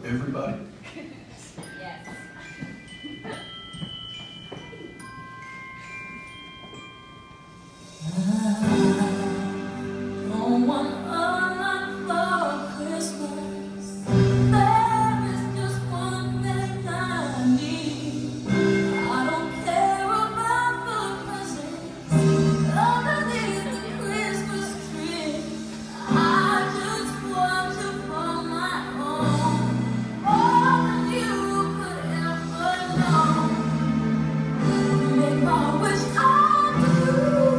everybody? Yes. Don't want a lot for Christmas. There is just one thing I need. I don't care about the presents underneath the Christmas tree. I just want you for my own, more than you could ever know. Make my wish come true.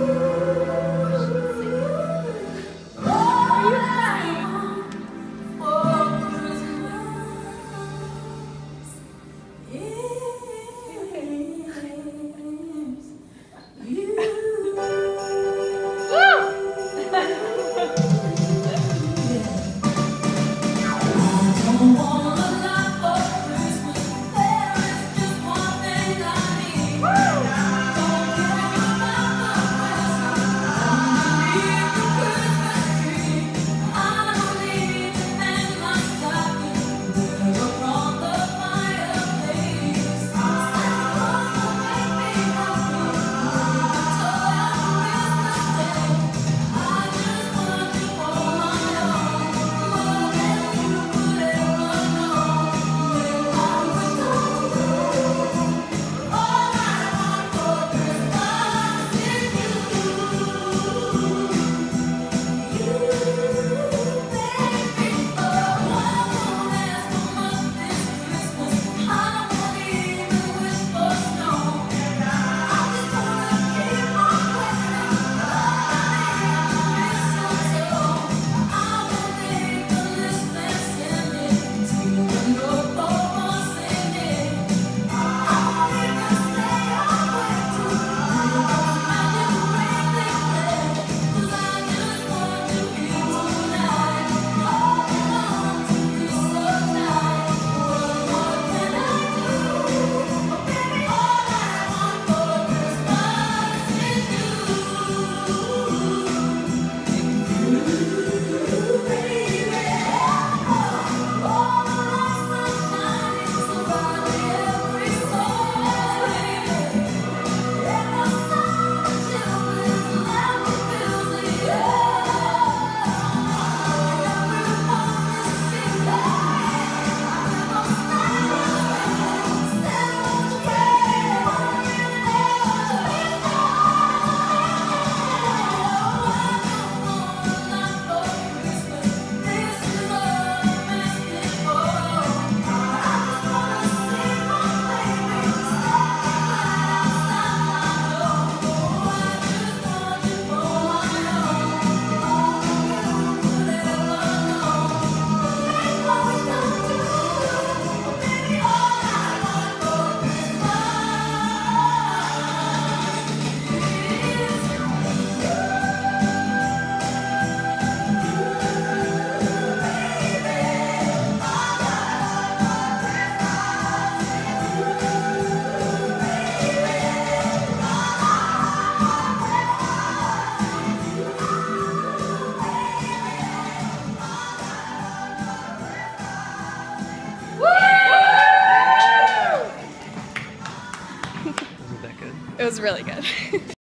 It was really good.